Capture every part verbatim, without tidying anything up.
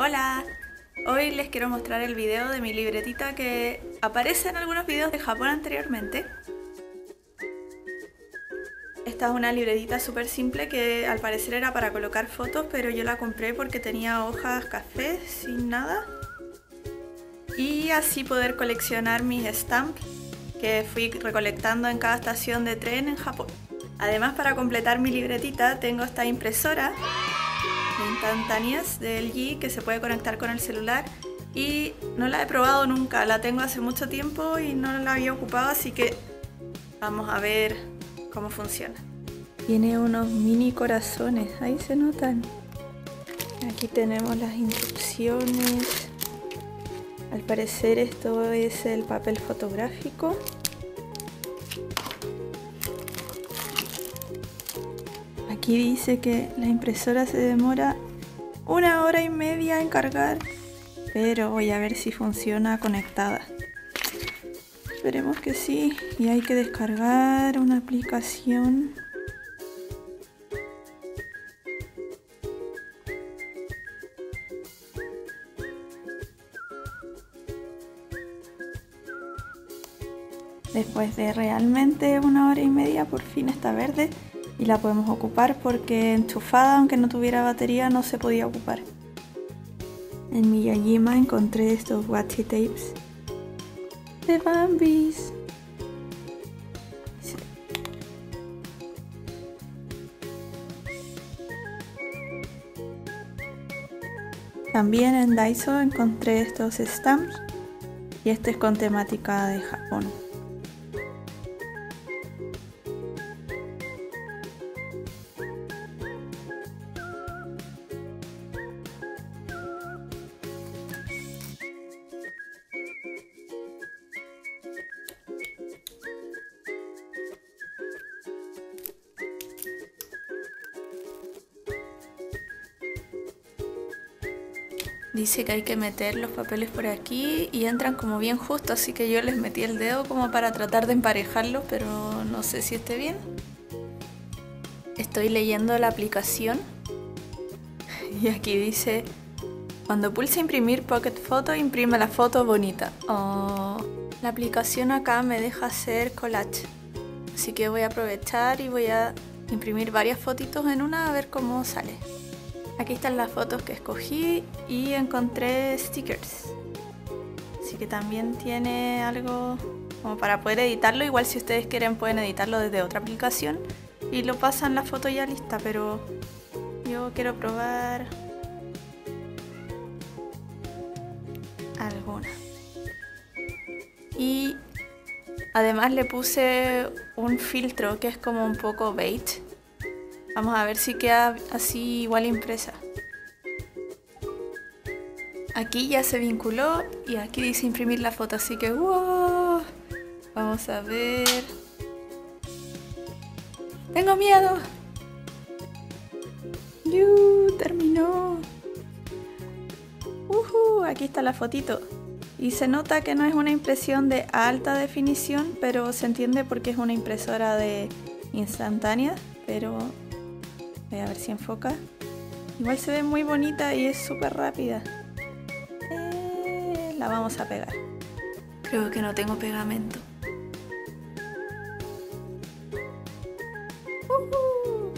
Hola, hoy les quiero mostrar el video de mi libretita que aparece en algunos videos de Japón anteriormente. Esta es una libretita súper simple que al parecer era para colocar fotos, pero yo la compré porque tenía hojas café sin nada. Y así poder coleccionar mis stamps que fui recolectando en cada estación de tren en Japón. Además, para completar mi libretita tengo esta impresora de instantáneas de L G que se puede conectar con el celular y no la he probado nunca, la tengo hace mucho tiempo y no la había ocupado, así que vamos a ver cómo funciona. Tiene unos mini corazones, ahí se notan. Aquí tenemos las instrucciones. Al parecer esto es el papel fotográfico. Aquí dice que la impresora se demora una hora y media en cargar, pero voy a ver si funciona conectada. Esperemos que sí. Y hay que descargar una aplicación. Después de realmente una hora y media, por fin está verde. Y la podemos ocupar porque enchufada, aunque no tuviera batería, no se podía ocupar. En Miyajima encontré estos washi tapes de Bambis. Sí. También en Daiso encontré estos stamps y este es con temática de Japón. Dice que hay que meter los papeles por aquí y entran como bien justo, así que yo les metí el dedo como para tratar de emparejarlos, pero no sé si esté bien. Estoy leyendo la aplicación y aquí dice: cuando pulse imprimir Pocket Photo, imprime la foto bonita. Oh, la aplicación acá me deja hacer collage, así que voy a aprovechar y voy a imprimir varias fotitos en una a ver cómo sale. Aquí están las fotos que escogí y encontré stickers, así que también tiene algo como para poder editarlo. Igual si ustedes quieren pueden editarlo desde otra aplicación y lo pasan la foto ya lista, pero yo quiero probar alguna. Y además le puse un filtro que es como un poco beige. Vamos a ver si queda así igual impresa. Aquí ya se vinculó y aquí dice imprimir la foto, así que wow. Vamos a ver. ¡Tengo miedo! ¡Yu! ¡Terminó! Uh-huh, aquí está la fotito. Y se nota que no es una impresión de alta definición, pero se entiende porque es una impresora de instantánea, pero voy a ver si enfoca. Igual se ve muy bonita y es súper rápida. Eh, la vamos a pegar. Creo que no tengo pegamento. Uh-huh.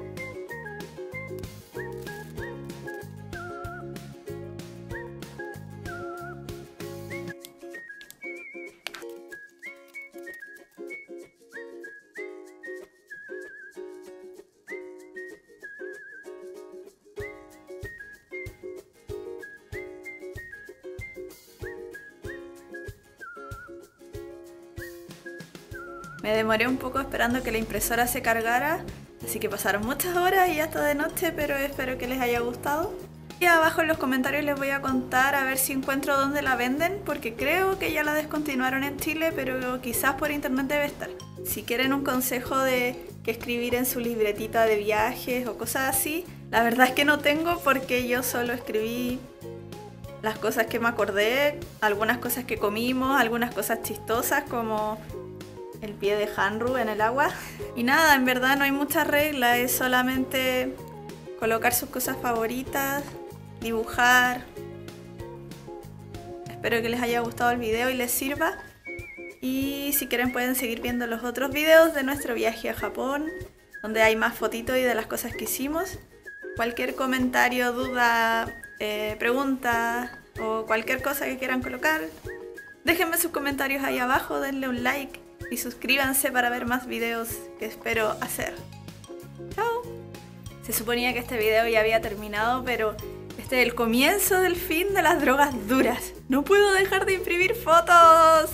Me demoré un poco esperando que la impresora se cargara, así que pasaron muchas horas y ya está de noche, pero espero que les haya gustado. Y abajo en los comentarios les voy a contar a ver si encuentro dónde la venden, porque creo que ya la descontinuaron en Chile, pero quizás por internet debe estar. Si quieren un consejo de qué escribir en su libretita de viajes o cosas así, la verdad es que no tengo, porque yo solo escribí las cosas que me acordé, algunas cosas que comimos, algunas cosas chistosas como el pie de Hanru en el agua. Y nada, en verdad no hay mucha regla, es solamente colocar sus cosas favoritas dibujar. Espero que les haya gustado el video y les sirva. Y si quieren pueden seguir viendo los otros videos de nuestro viaje a Japón, donde hay más fotitos y de las cosas que hicimos. Cualquier comentario, duda, eh, pregunta o cualquier cosa que quieran colocar, déjenme sus comentarios ahí abajo, denle un like y suscríbanse para ver más videos que espero hacer. ¡Chao! Se suponía que este video ya había terminado, pero este es el comienzo del fin de las drogas duras. ¡No puedo dejar de imprimir fotos!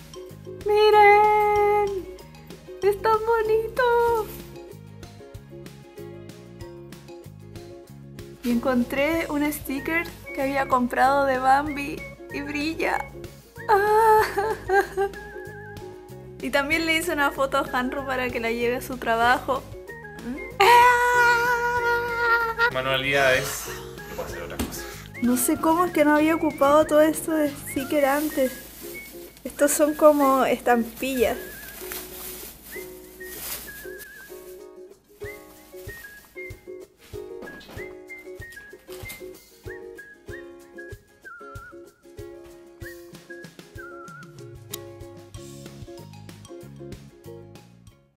¡Miren! ¡Es tan bonito! Y encontré un sticker que había comprado de Bambi y brilla. ¡Ah! Y también le hice una foto a Hanru para que la lleve a su trabajo. Manualidades. No puedo hacer otra cosa. No sé cómo es que no había ocupado todo esto de sticker antes. Estos son como estampillas.